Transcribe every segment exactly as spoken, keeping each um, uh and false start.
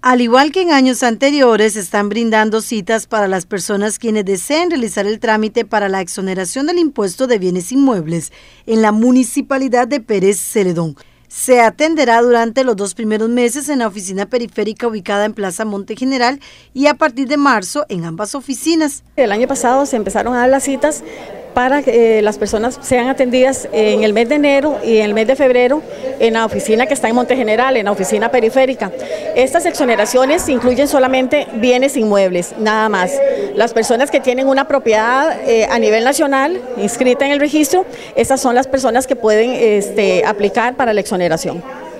Al igual que en años anteriores, se están brindando citas para las personas quienes deseen realizar el trámite para la exoneración del impuesto de bienes inmuebles en la municipalidad de Pérez Celedón. Se atenderá durante los dos primeros meses en la oficina periférica ubicada en Plaza Monte General y a partir de marzo en ambas oficinas. El año pasado se empezaron a dar las citas para que eh, las personas sean atendidas en el mes de enero y en el mes de febrero en la oficina que está en Monte General, en la oficina periférica. Estas exoneraciones incluyen solamente bienes inmuebles, nada más. Las personas que tienen una propiedad eh, a nivel nacional inscrita en el registro, esas son las personas que pueden este, aplicar para la exoneración.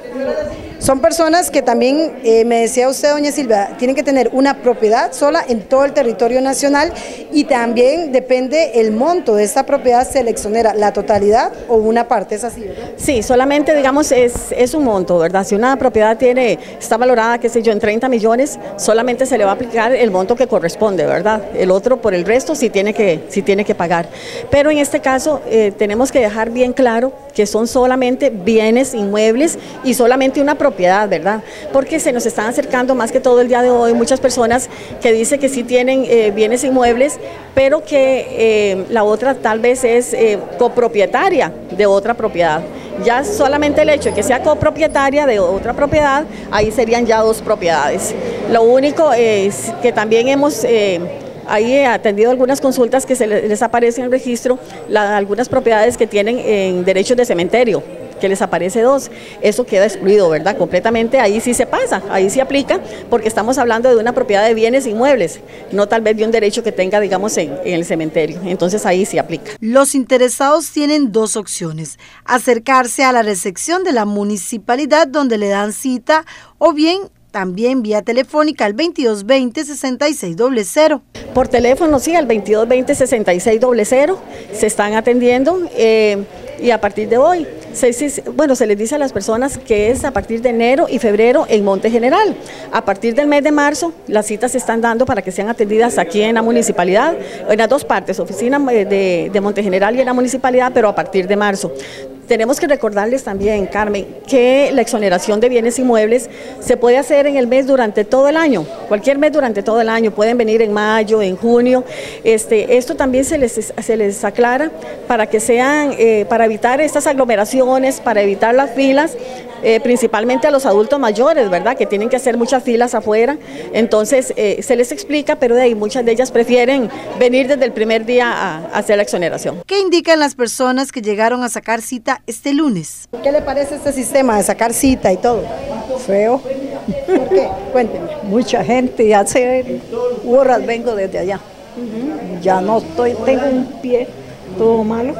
Son personas que también, eh, me decía usted, doña Silvia, tienen que tener una propiedad sola en todo el territorio nacional y también depende el monto de esta propiedad, se le exonera la totalidad o una parte, ¿es así, verdad? Sí, solamente digamos es, es un monto, ¿verdad? Si una propiedad tiene, está valorada, qué sé yo, en treinta millones, solamente se le va a aplicar el monto que corresponde, ¿verdad? El otro por el resto sí tiene que, sí tiene que pagar. Pero en este caso eh, tenemos que dejar bien claro que son solamente bienes inmuebles y solamente una propiedad, ¿verdad? Porque se nos están acercando más que todo el día de hoy muchas personas que dicen que sí tienen eh, bienes inmuebles, pero que eh, la otra tal vez es eh, copropietaria de otra propiedad. Ya solamente el hecho de que sea copropietaria de otra propiedad, ahí serían ya dos propiedades. Lo único es que también hemos... Eh, Ahí he atendido algunas consultas que se les aparece en el registro, la, algunas propiedades que tienen en derechos de cementerio, que les aparece dos, eso queda excluido, ¿verdad? Completamente, ahí sí se pasa, ahí sí aplica, porque estamos hablando de una propiedad de bienes inmuebles, no tal vez de un derecho que tenga, digamos, en, en el cementerio, entonces ahí sí aplica. Los interesados tienen dos opciones, acercarse a la recepción de la municipalidad donde le dan cita o bien también vía telefónica al veintidós veinte, sesenta y seis cero cero. Por teléfono, sí, al veintidós veinte, sesenta y seis cero cero se están atendiendo eh, y a partir de hoy, se, se, bueno, se les dice a las personas que es a partir de enero y febrero en Monte General. A partir del mes de marzo, las citas se están dando para que sean atendidas aquí en la municipalidad, en las dos partes, oficina de, de Monte General y en la municipalidad, pero a partir de marzo. Tenemos que recordarles también, Carmen, que la exoneración de bienes inmuebles se puede hacer en el mes durante todo el año, cualquier mes durante todo el año, pueden venir en mayo, en junio. Este, esto también se les, se les aclara para que sean, eh, para evitar estas aglomeraciones, para evitar las filas, eh, principalmente a los adultos mayores, ¿verdad? Que tienen que hacer muchas filas afuera, entonces eh, se les explica, pero de ahí muchas de ellas prefieren venir desde el primer día a, a hacer la exoneración. ¿Qué indican las personas que llegaron a sacar cita este lunes? ¿Qué le parece este sistema de sacar cita y todo? Feo. ¿Por qué? Cuénteme. Mucha gente, ya hace horas vengo desde allá. Uh-huh. Ya no estoy, tengo un pie todo malo.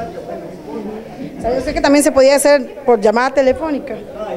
¿Sabe usted que también se podía hacer por llamada telefónica?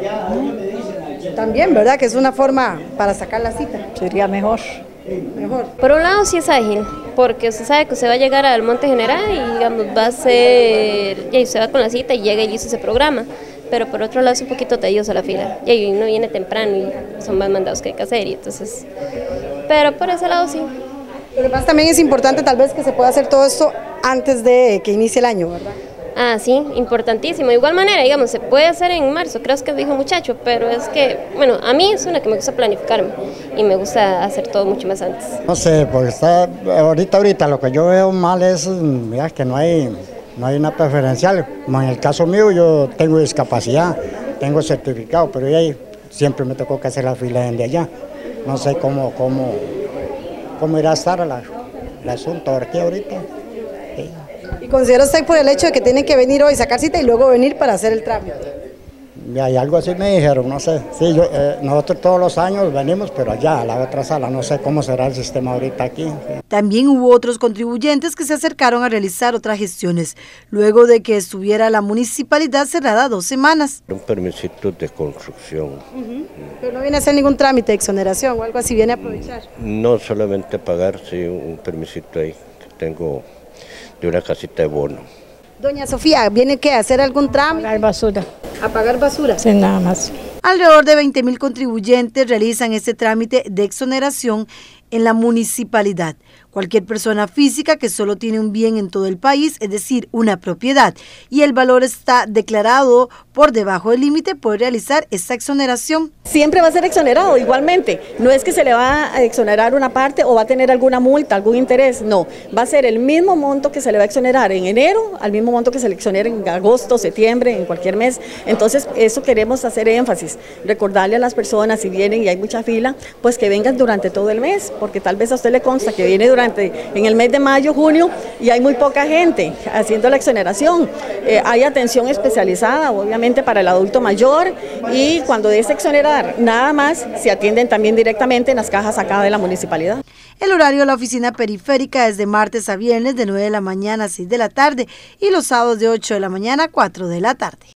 ¿No? También, ¿verdad? Que es una forma para sacar la cita. Sería mejor. Mejor. Por un lado sí es ágil, porque usted sabe que usted va a llegar al Monte General y digamos va a ser, y usted va con la cita y llega y listo ese programa, pero por otro lado es un poquito tedioso la fila, y uno viene temprano y son más mandados que hay que hacer, y entonces, pero por ese lado sí. Pero además también es importante tal vez que se pueda hacer todo esto antes de que inicie el año, ¿verdad? Ah, sí, importantísimo. De igual manera, digamos, se puede hacer en marzo, creo que dijo muchacho, pero es que, bueno, a mí es una que me gusta planificarme y me gusta hacer todo mucho más antes. No sé, porque está, ahorita, ahorita lo que yo veo mal es mira, que no hay, no hay una preferencial. Como en el caso mío, yo tengo discapacidad, tengo certificado, pero ahí siempre me tocó que hacer la fila de allá. No sé cómo, cómo, cómo irá a estar la, el asunto aquí ahorita. Sí. ¿Y considera usted por el hecho de que tienen que venir hoy, sacar cita y luego venir para hacer el trámite? Y algo así me dijeron, no sé. Sí, yo, eh, nosotros todos los años venimos, pero allá, a la otra sala, no sé cómo será el sistema ahorita aquí. Sí. También hubo otros contribuyentes que se acercaron a realizar otras gestiones, luego de que estuviera la municipalidad cerrada dos semanas. Un permisito de construcción. Uh-huh. Pero no viene a hacer ningún trámite de exoneración o algo así, viene a aprovechar. No solamente pagar, sí, un permisito ahí que tengo de una casita de bono. Doña Sofía, ¿viene qué? ¿A hacer algún trámite? A pagar basura. ¿A pagar basura? Sí, nada más. Alrededor de veinte mil contribuyentes realizan este trámite de exoneración en la municipalidad. Cualquier persona física que solo tiene un bien en todo el país, es decir, una propiedad, y el valor está declarado por debajo del límite, puede realizar esta exoneración. Siempre va a ser exonerado igualmente. No es que se le va a exonerar una parte o va a tener alguna multa, algún interés. No, va a ser el mismo monto que se le va a exonerar en enero, al mismo monto que se le exonera en agosto, septiembre, en cualquier mes. Entonces, eso queremos hacer énfasis. Recordarle a las personas, si vienen y hay mucha fila, pues que vengan durante todo el mes, porque tal vez a usted le consta que viene durante en el mes de mayo, junio, y hay muy poca gente haciendo la exoneración. Eh, hay atención especializada, obviamente, para el adulto mayor, y cuando es exonerar nada más, se atienden también directamente en las cajas acá de la municipalidad. El horario de la oficina periférica es de martes a viernes de nueve de la mañana a seis de la tarde y los sábados de ocho de la mañana a cuatro de la tarde.